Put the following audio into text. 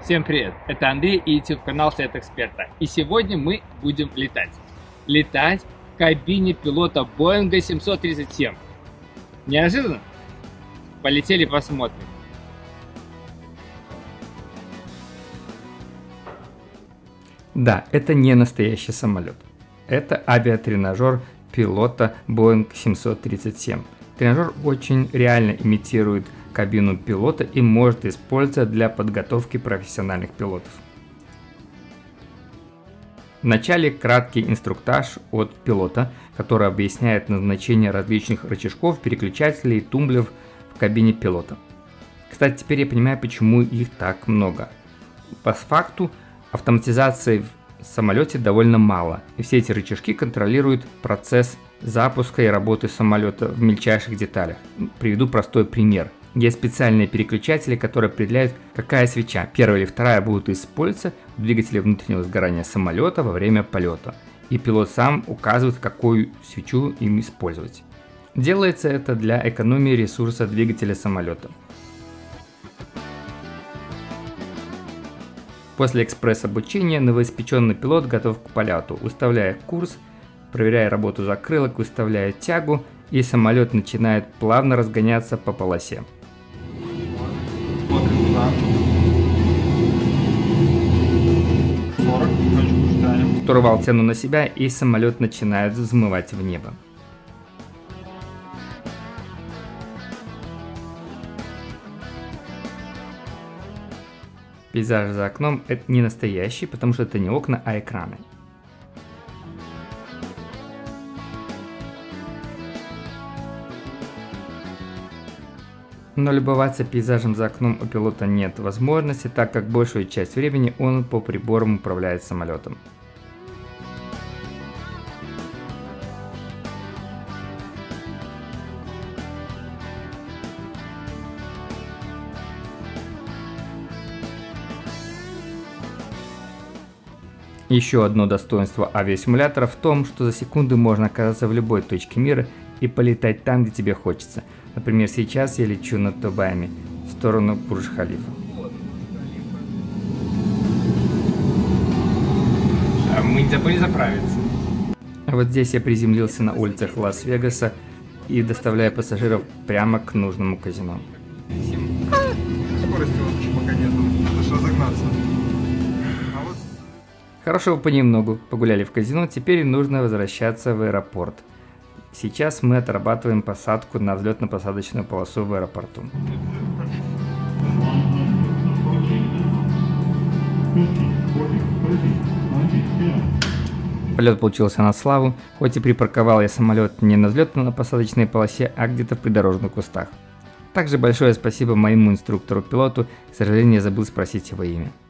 Всем привет, это Андрей и YouTube канал Совет Эксперта. И сегодня мы будем летать. Летать в кабине пилота Боинга 737. Неожиданно? Полетели посмотрим. Да, это не настоящий самолет. Это авиатренажер пилота Boeing 737. Тренажер очень реально имитирует кабину пилота и может использоваться для подготовки профессиональных пилотов. Вначале краткий инструктаж от пилота, который объясняет назначение различных рычажков, переключателей и тумблеров в кабине пилота. Кстати, теперь я понимаю, почему их так много. По факту автоматизации в самолете довольно мало, и все эти рычажки контролируют процесс запуска и работы самолета в мельчайших деталях. Приведу простой пример. Есть специальные переключатели, которые определяют, какая свеча, первая или вторая, будут использоваться в двигателе внутреннего сгорания самолета во время полета. И пилот сам указывает, какую свечу им использовать. Делается это для экономии ресурса двигателя самолета. После экспресс-обучения новоиспеченный пилот готов к полету, выставляя курс, проверяя работу закрылок, выставляя тягу, и самолет начинает плавно разгоняться по полосе. Штурвал тяну на себя, и самолет начинает взмывать в небо. Пейзаж за окном — это не настоящий, потому что это не окна, а экраны. Но любоваться пейзажем за окном у пилота нет возможности, так как большую часть времени он по приборам управляет самолетом. Еще одно достоинство авиасимулятора в том, что за секунду можно оказаться в любой точке мира и полетать там, где тебе хочется. Например, сейчас я лечу над Дубаями в сторону Бурдж-Халифа. А мы не забыли заправиться. Вот здесь я приземлился на улицах Лас-Вегаса и доставляю пассажиров прямо к нужному казино. Скорости вообще пока нету, надо разогнаться. Хорошо, вы понемногу погуляли в казино, теперь нужно возвращаться в аэропорт. Сейчас мы отрабатываем посадку на взлетно-посадочную полосу в аэропорту. Полет получился на славу, хоть и припарковал я самолет не на взлетно-посадочной полосе, а где-то в придорожных кустах. Также большое спасибо моему инструктору-пилоту, к сожалению, я забыл спросить его имя.